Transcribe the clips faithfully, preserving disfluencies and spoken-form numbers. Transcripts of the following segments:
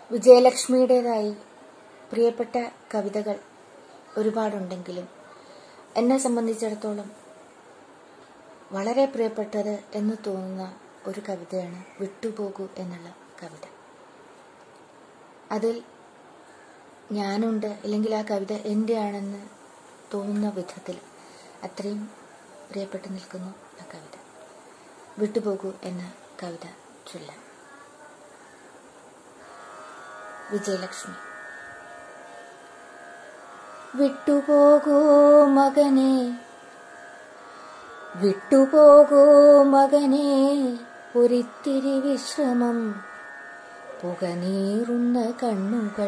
വിജയലക്ഷ്മിയുടേതായി പ്രിയപ്പെട്ട കവിതകൾ ഒരുപാടുണ്ടെങ്കിലും എന്നെ സംബന്ധിച്ചിടത്തോളം വളരെ പ്രിയപ്പെട്ടത് എന്ന് തോന്നുന്ന ഒരു കവിതയാണ് വിട്ടുപോകൂ എന്നുള്ള കവിത. അതിൽ ഞാനുണ്ട്, അല്ലെങ്കിൽ ആ കവിത എൻ്റെ ആണെന്ന് തോന്നുന്ന വിധത്തിൽ അത്രയും പ്രിയപ്പെട്ടു നിൽക്കുന്നു ആ കവിത. വിട്ടുപോകൂ എന്ന കവിത ചൊല്ലാം. വിജയലക്ഷ്മി. വിട്ടുപോകൂ മകനെ, വിട്ടുപോകൂ മകനെ, ഒരിത്തിരി വിശ്രമം. പുകനീറുന്ന കണ്ണുകൾ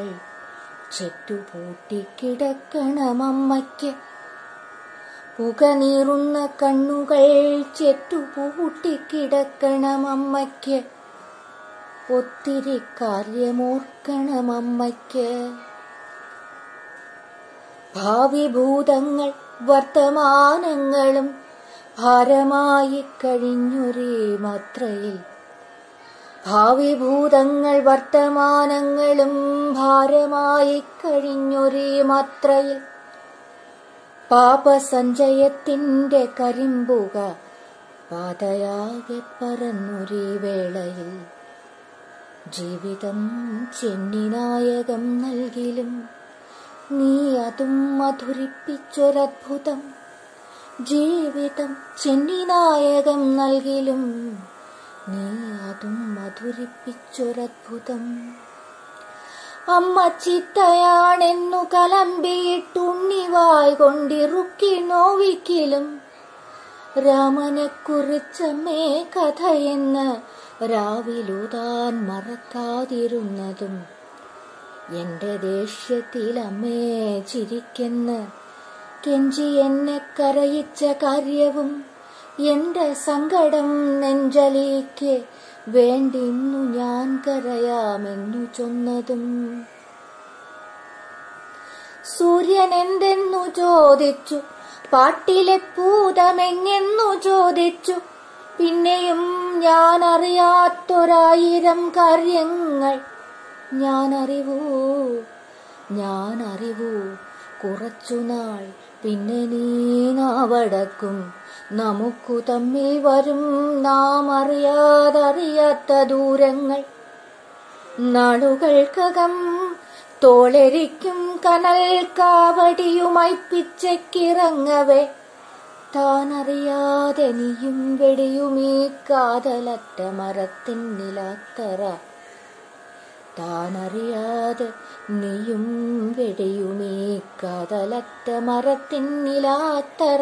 ചെറ്റുപൂട്ടിക്കിടക്കണമമ്മയ്ക്ക്. പുകനീറുന്ന കണ്ണുകൾ ചെറ്റുപൂട്ടിക്കിടക്കണമമ്മയ്ക്ക്. ഒത്തിരി കാര്യമോർക്കണമമ്മയ്ക്ക്. ഭാവി ഭൂതങ്ങൾ വർത്തമാനങ്ങളും ഭാരമായി കഴിഞ്ഞൊരേ മാത്രയിൽ. ഭാവി ഭൂതങ്ങൾ വർത്തമാനങ്ങളും ഭാരമായി കഴിഞ്ഞൊരേ മാത്രയിൽ. പാപസഞ്ചയത്തിന്റെ കരിമ്പുക പാതയാകെ പറന്നൊരേ വേളയിൽ. ജീവിതം ചെന്നിനായകം നൽകിലും നീ അതും മധുരിപ്പിച്ചൊരദ്ഭുതം. ജീവിതം ചെന്നിനായകം നൽകിലും നീ അതും മധുരിപ്പിച്ചൊരദ്ഭുതം. അമ്മ ചിത്തയാണെന്നു കലമ്പിയിട്ടുണ്ണിവായ് കൊണ്ടിറുക്കി നോവിക്കിലും രാമനെ കുറിച്ചമ്മേ കഥയെന്ന് രാവിലുതാൻ മറക്കാതിരുന്നതും. എന്റെ ദേഷ്യത്തിൽ അമ്മേ ചിരിക്കെന്ന് കെഞ്ചി എന്നെ കരയിച്ച കാര്യവും. എന്റെ സങ്കടം നെഞ്ചലിക്ക് വേണ്ടിന്നു ഞാൻ കരയാമെന്നു ചൊന്നതും. സൂര്യൻ എന്തെന്നു ചോദിച്ചു, പാട്ടിലെ പൂതമെങ്ങെന്നു ചോദിച്ചു. പിന്നെയും ഞാൻ അറിയാത്തൊരായിരം കാര്യങ്ങൾ ഞാൻ അറിവൂ, ഞാൻ അറിവൂ. കുറച്ചുനാൾ പിന്നെ നീ നാവടക്കും. നമുക്കു തമ്മിൽ വരും നാം അറിയാതറിയാത്ത ദൂരങ്ങൾ. നാളുകൾക്കകം തോളെരിക്കും കനൽ കാവടിയുമായി പിച്ചയ്ക്കിറങ്ങവേ താനറിയാതെ നീയും വെടിയുമീ കാതലറ്റ മരത്തിൻ നിലാത്തറ. താനറിയാതെ നീയും വെടിയുമീ കാതലറ്റ മരത്തിൻ നിലാത്തറ.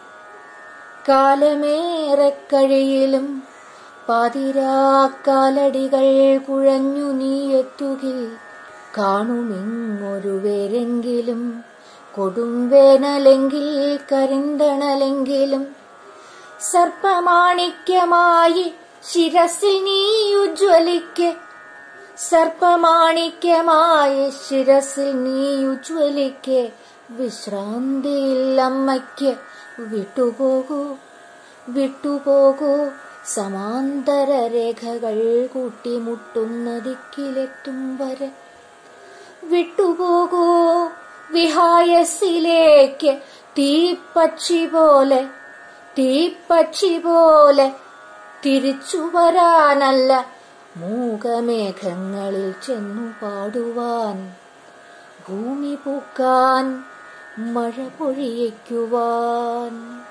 കാലമേറെ കഴിയിലും പാതിരാക്കാലടികൾ കുഴഞ്ഞു നീ എത്തുകിൽ കാണുമിങ്ങൊരു വേരെങ്കിലും. കൊടും വേനലെങ്കിൽ കരിന്തണലെങ്കിലും സർപ്പമാണിക്യമായി ശിരസിൽ നീ ഉജ്വലിക്ക്. സർപ്പമാണിക്യമായി ശിരസിൽ നീ ഉജ്വലിക്ക്. വിശ്രാന്തിയിൽ അമ്മയ്ക്ക് വിട്ടുപോകൂ, വിട്ടുപോകൂ. സമാന്തര രേഖകൾ കൂട്ടിമുട്ടുന്ന ദിക്കിലെത്തും വരെ വിട്ടുപോകൂ. വിഹായസിലേക്ക് തീപ്പക്ഷി പോലെ, തീപ്പക്ഷി പോലെ തിരിച്ചു വരാനല്ല, മൂകമേഘങ്ങളിൽ ചെന്നു പാടുവാൻ, ഭൂമി പൂക്കാൻ, മഴ പൊഴിയിക്കുവാൻ.